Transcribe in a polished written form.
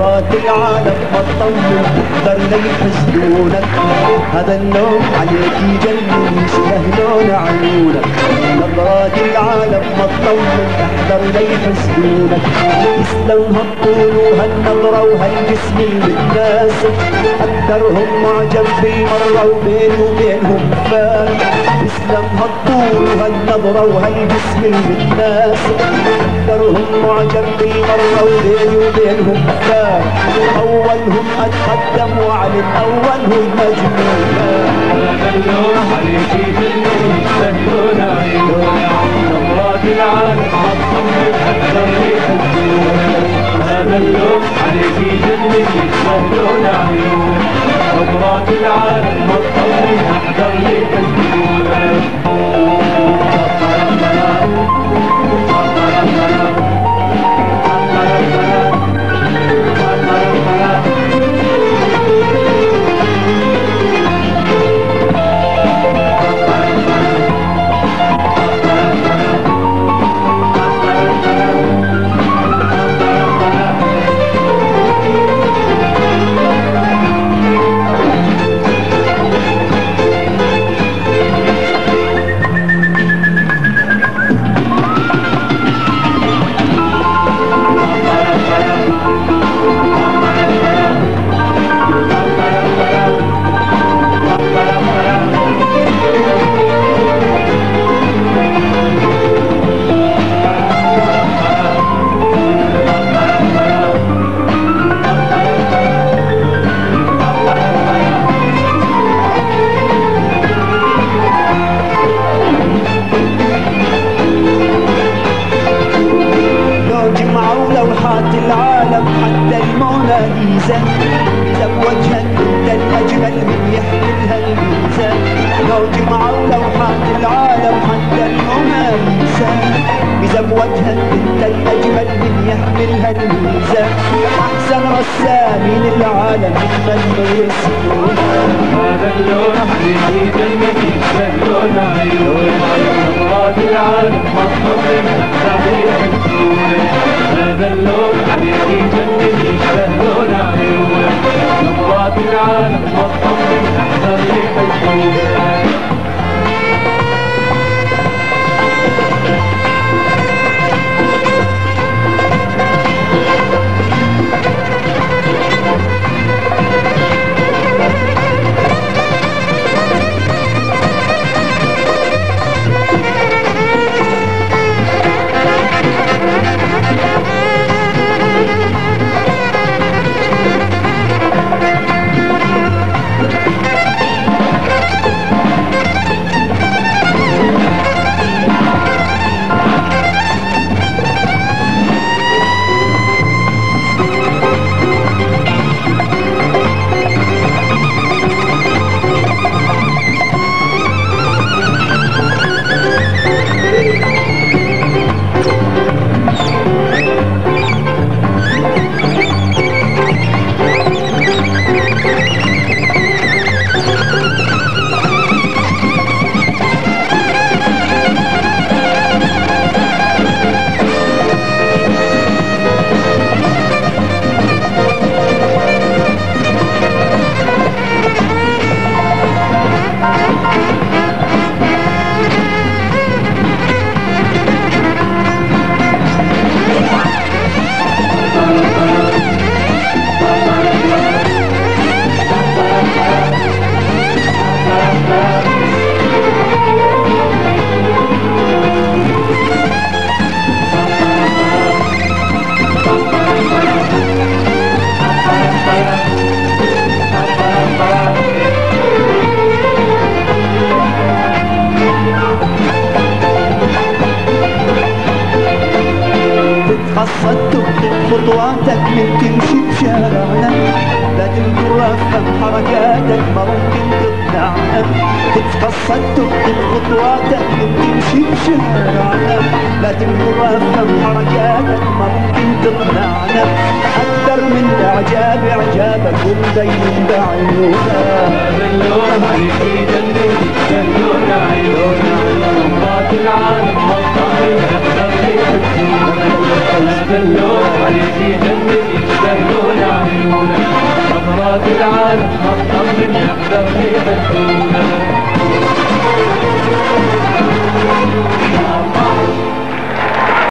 نظرات العالم ما تطول احذر لا يحسدونك، هذا اللون عليك يجنن يشبه لون عيونك. نظرات العالم ما تطول احذر لا يحسدونك، يسلم هالطول وهالنظرة وهالجسم المتناسق، أكثرهم معجب بالمرة وبيني وبينهم فارق. يسلم هالطول وهالنظرة وهالجسم المتناسق، أكثرهم معجب بالمرة وبيني وبينهم فارق. أولهم أتقدم وأعلن أولهم مجنون. هذا اللون عليك يجنن يشتهلون عيونك، نظرات العالم ما تصمم أكثر يحسدونك. هذا اللون عليك يجنن يشتهلون عيونك، نظرات العالم ما تصمم أكثر يحسدونك. لوحات العالم حتى الموناليزا، زوجها انت الاجمل من يحملها الميزه. لو جمعوا لوحات العالم حتى الموناليزا، بزوجها انت الاجمل من يحملها الميزه. احسن رسامين العالم من يرسمونها. هذا اللون عليك يجنن يشتهلون عيونك، نظرات العالم ما تصمم أكثر يحسدونك. هذا اللون عليك يجنن يشتهلون عيونك، نظرات العالم ما تصمم أكثر يحسدونك. قصدت خطواتك من تمشي بشارعنا، لازم تفهم حركاتك ما ممكن تقنعنا. قصدت خطواتك من تمشي بشارعنا، لازم تفهم حركاتك ما ممكن تقنعنا. أكثر من إعجاب إعجابك ومبين بعيوننا. هذا اللون عليك يجنن يشتهلون عيونك، نظرات العالم ما تصمم أكثر يحسدونك. هذا اللون عليك يجنن يشتهلون صنبات العالم مطمن يقدر يهدونا